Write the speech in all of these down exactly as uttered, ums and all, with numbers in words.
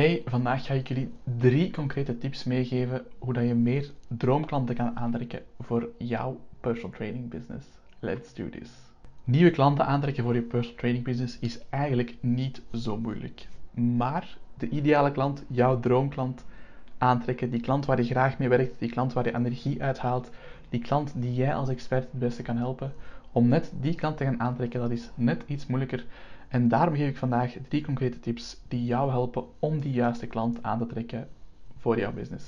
Hey, vandaag ga ik jullie drie concrete tips meegeven hoe dat je meer droomklanten kan aantrekken voor jouw personal training business. Let's do this. Nieuwe klanten aantrekken voor je personal training business is eigenlijk niet zo moeilijk. Maar de ideale klant, jouw droomklant aantrekken, die klant waar je graag mee werkt, die klant waar je energie uithaalt, die klant die jij als expert het beste kan helpen, om net die klant te gaan aantrekken, dat is net iets moeilijker. En daarom geef ik vandaag drie concrete tips die jou helpen om die juiste klant aan te trekken voor jouw business.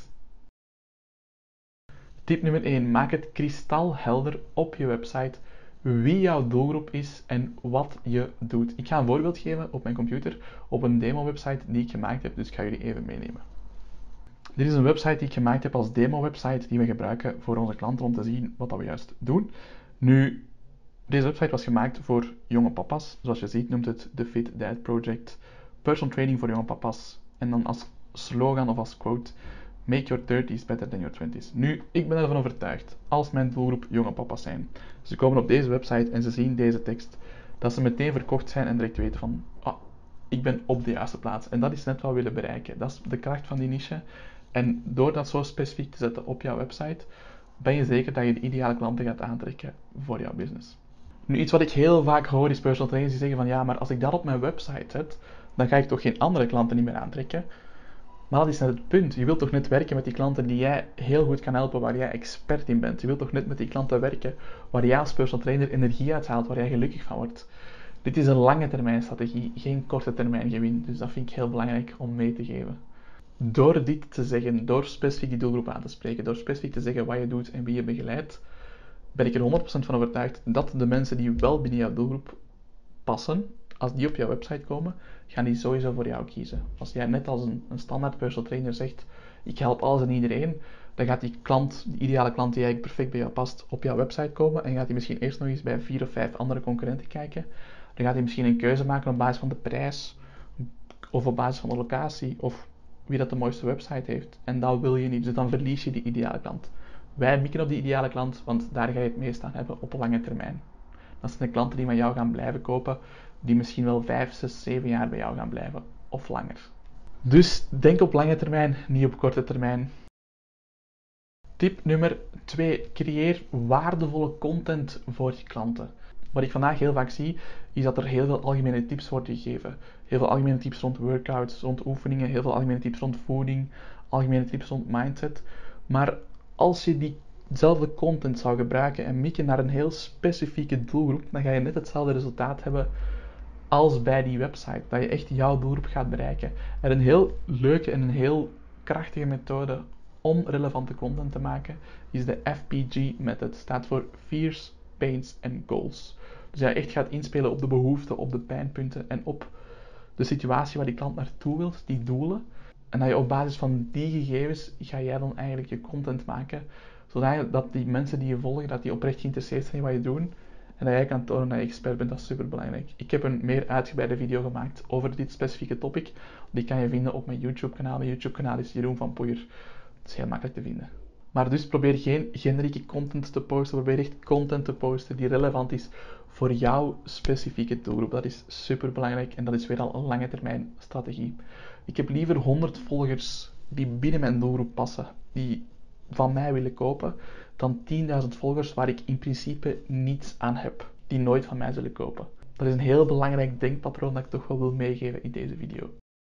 Tip nummer één. Maak het kristalhelder op je website wie jouw doelgroep is en wat je doet. Ik ga een voorbeeld geven op mijn computer op een demo-website die ik gemaakt heb, dus ik ga jullie even meenemen. Dit is een website die ik gemaakt heb als demo-website die we gebruiken voor onze klanten om te zien wat we juist doen. Nu, deze website was gemaakt voor jonge papa's. Zoals je ziet noemt het de Fit Dad Project. Personal training voor jonge papa's. En dan als slogan of als quote: Make your thirties better than your twenties. Nu, ik ben ervan overtuigd, als mijn doelgroep jonge papa's zijn, ze komen op deze website en ze zien deze tekst, dat ze meteen verkocht zijn en direct weten van, ah, ik ben op de juiste plaats. En dat is net wat we willen bereiken. Dat is de kracht van die niche. En door dat zo specifiek te zetten op jouw website, ben je zeker dat je de ideale klanten gaat aantrekken voor jouw business. Nu, iets wat ik heel vaak hoor is personal trainers die zeggen van ja, maar als ik dat op mijn website zet, dan ga ik toch geen andere klanten niet meer aantrekken. Maar dat is net het punt. Je wilt toch net werken met die klanten die jij heel goed kan helpen, waar jij expert in bent. Je wilt toch net met die klanten werken waar jij als personal trainer energie uithaalt, waar jij gelukkig van wordt. Dit is een lange termijn strategie, geen korte termijn gewin. Dus dat vind ik heel belangrijk om mee te geven. Door dit te zeggen, door specifiek die doelgroep aan te spreken, door specifiek te zeggen wat je doet en wie je begeleidt, ben ik er honderd procent van overtuigd dat de mensen die wel binnen jouw doelgroep passen, als die op jouw website komen, gaan die sowieso voor jou kiezen. Als jij net als een, een standaard personal trainer zegt, ik help alles en iedereen, dan gaat die klant, die ideale klant die eigenlijk perfect bij jou past, op jouw website komen en gaat hij misschien eerst nog eens bij vier of vijf andere concurrenten kijken. Dan gaat hij misschien een keuze maken op basis van de prijs, of op basis van de locatie, of wie dat de mooiste website heeft. En dat wil je niet, dus dan verlies je die ideale klant. Wij mikken op die ideale klant, want daar ga je het meest aan hebben op lange termijn. Dat zijn de klanten die van jou gaan blijven kopen, die misschien wel vijf, zes, zeven jaar bij jou gaan blijven, of langer. Dus denk op lange termijn, niet op korte termijn. Tip nummer twee. Creëer waardevolle content voor je klanten. Wat ik vandaag heel vaak zie, is dat er heel veel algemene tips worden gegeven. Heel veel algemene tips rond workouts, rond oefeningen, heel veel algemene tips rond voeding, algemene tips rond mindset. Maar als je diezelfde content zou gebruiken en mikken naar een heel specifieke doelgroep, dan ga je net hetzelfde resultaat hebben als bij die website. Dat je echt jouw doelgroep gaat bereiken. En een heel leuke en een heel krachtige methode om relevante content te maken is de F P G-method. Staat voor Fears, Pains and Goals. Dus dat je echt gaat inspelen op de behoeften, op de pijnpunten en op de situatie waar die klant naartoe wilt, die doelen. En dat je op basis van die gegevens ga jij dan eigenlijk je content maken, zodat die mensen die je volgen, dat die oprecht geïnteresseerd zijn in wat je doet. En dat jij kan tonen dat je expert bent, dat is super belangrijk. Ik heb een meer uitgebreide video gemaakt over dit specifieke topic. Die kan je vinden op mijn YouTube kanaal. Mijn YouTube kanaal is Jeroen van Poeijer. Dat is heel makkelijk te vinden. Maar dus probeer geen generieke content te posten. Probeer echt content te posten die relevant is voor jouw specifieke doelgroep. Dat is super belangrijk en dat is weer al een lange termijn strategie. Ik heb liever honderd volgers die binnen mijn doelgroep passen, die van mij willen kopen, dan tienduizend volgers waar ik in principe niets aan heb, die nooit van mij zullen kopen. Dat is een heel belangrijk denkpatroon dat ik toch wel wil meegeven in deze video.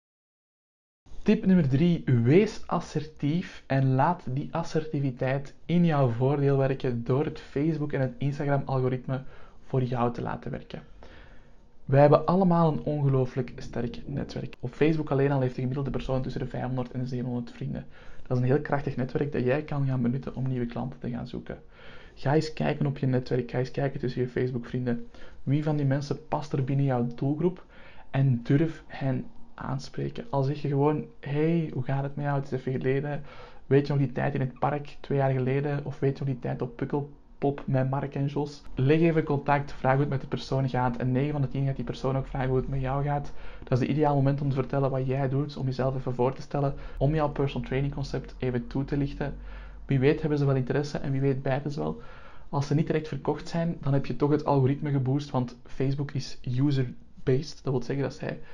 Tip nummer drie. Wees assertief en laat die assertiviteit in jouw voordeel werken door het Facebook en het Instagram algoritme voor jou te laten werken. Wij hebben allemaal een ongelooflijk sterk netwerk. Op Facebook alleen al heeft de gemiddelde persoon tussen de vijfhonderd en de zevenhonderd vrienden. Dat is een heel krachtig netwerk dat jij kan gaan benutten om nieuwe klanten te gaan zoeken. Ga eens kijken op je netwerk, ga eens kijken tussen je Facebook vrienden. Wie van die mensen past er binnen jouw doelgroep en durf hen aanspreken. Al zeg je gewoon, hey, hoe gaat het met jou? Het is even geleden. Weet je nog die tijd in het park, twee jaar geleden? Of weet je nog die tijd op Pukkelpop met Mark en Jos? Leg even contact, vraag hoe het met de persoon gaat. En negen van de tien gaat die persoon ook vragen hoe het met jou gaat. Dat is het ideaal moment om te vertellen wat jij doet, om jezelf even voor te stellen, om jouw personal training concept even toe te lichten. Wie weet hebben ze wel interesse en wie weet bijten ze wel. Als ze niet direct verkocht zijn, dan heb je toch het algoritme geboost, want Facebook is user-based. Dat wil zeggen dat zij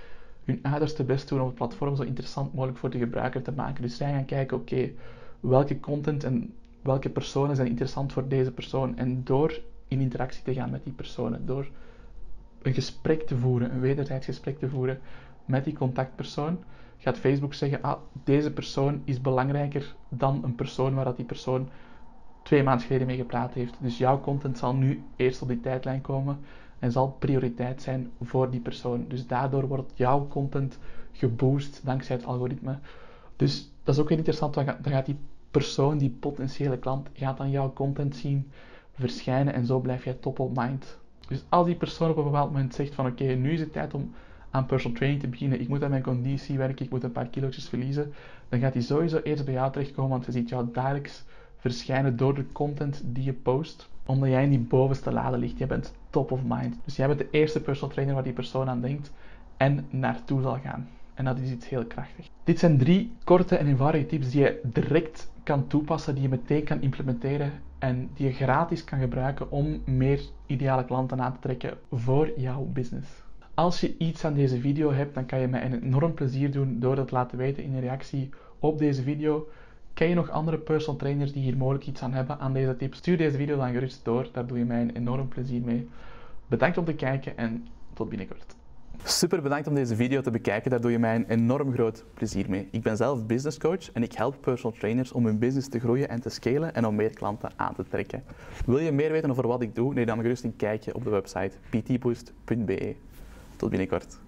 hun uiterste best doen om het platform zo interessant mogelijk voor de gebruiker te maken. Dus zij gaan kijken, oké, okay, welke content en welke personen zijn interessant voor deze persoon. En door in interactie te gaan met die personen, door een gesprek te voeren, een wederzijds gesprek te voeren met die contactpersoon, gaat Facebook zeggen, ah, deze persoon is belangrijker dan een persoon waar dat die persoon twee maanden geleden mee gepraat heeft. Dus jouw content zal nu eerst op die tijdlijn komen en zal prioriteit zijn voor die persoon. Dus daardoor wordt jouw content geboost dankzij het algoritme. Dus dat is ook weer interessant, dan gaat die persoon, die potentiële klant, gaat dan jouw content zien verschijnen en zo blijf jij top of mind. Dus als die persoon op een bepaald moment zegt van oké, okay, nu is het tijd om aan personal training te beginnen, ik moet aan mijn conditie werken, ik moet een paar kilo's verliezen, dan gaat hij sowieso eerst bij jou terechtkomen, want hij ziet jou dagelijks verschijnen door de content die je post, omdat jij in die bovenste lade ligt. Jij bent top of mind. Dus jij bent de eerste personal trainer waar die persoon aan denkt en naartoe zal gaan. En dat is iets heel krachtig. Dit zijn drie korte en eenvoudige tips die je direct kan toepassen, die je meteen kan implementeren en die je gratis kan gebruiken om meer ideale klanten aan te trekken voor jouw business. Als je iets aan deze video hebt, dan kan je mij een enorm plezier doen door dat te laten weten in een reactie op deze video. Ken je nog andere personal trainers die hier mogelijk iets aan hebben aan deze tips? Stuur deze video dan gerust door, daar doe je mij een enorm plezier mee. Bedankt om te kijken en tot binnenkort. Super bedankt om deze video te bekijken, daar doe je mij een enorm groot plezier mee. Ik ben zelf business coach en ik help personal trainers om hun business te groeien en te scalen en om meer klanten aan te trekken. Wil je meer weten over wat ik doe? Neem dan gerust een kijkje op de website p t boost punt b e. Tot binnenkort.